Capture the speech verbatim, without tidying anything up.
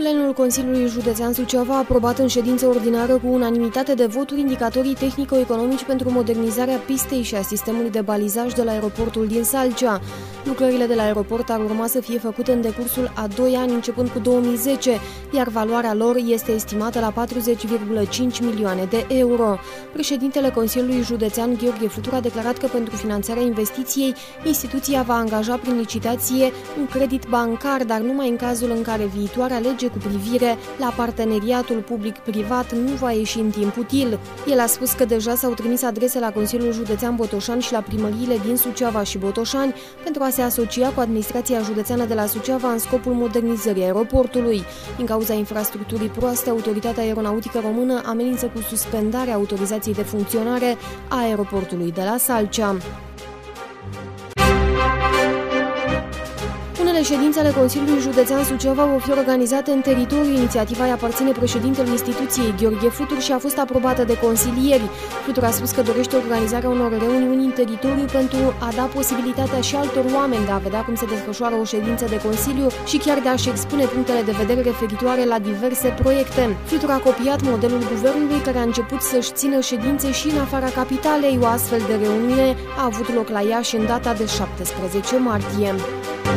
Plenul Consiliului Județean Suceava a aprobat în ședință ordinară cu unanimitate de voturi indicatorii tehnico-economici pentru modernizarea pistei și a sistemului de balizaj de la aeroportul din Salcea. Lucrările de la aeroport ar urma să fie făcute în decursul a doi ani, începând cu două mii zece, iar valoarea lor este estimată la patruzeci virgulă cinci milioane de euro. Președintele Consiliului Județean, Gheorghe Futur, a declarat că pentru finanțarea investiției, instituția va angaja prin licitație un credit bancar, dar numai în cazul în care viitoarea lege cu privire la parteneriatul public-privat nu va ieși în timp util. El a spus că deja s-au trimis adrese la Consiliul Județean Botoșani și la primăriile din Suceava și Botoșani pentru a se asocia cu administrația județeană de la Suceava în scopul modernizării aeroportului. Din cauza infrastructurii proaste, Autoritatea Aeronautică Română amenință cu suspendarea autorizației de funcționare a aeroportului de la Salcea. Unele ședințe ale Consiliului Județean Suceava vor fi organizate în teritoriu. Inițiativa îi aparține președintelui instituției, Gheorghe Futur, și a fost aprobată de consilieri. Futur a spus că dorește organizarea unor reuniuni în teritoriu pentru a da posibilitatea și altor oameni de a vedea cum se desfășoară o ședință de Consiliu și chiar de a-și expune punctele de vedere referitoare la diverse proiecte. Futur a copiat modelul guvernului, care a început să-și țină ședințe și în afara capitalei. O astfel de reuniune a avut loc la Iași în data de șaptesprezece martie.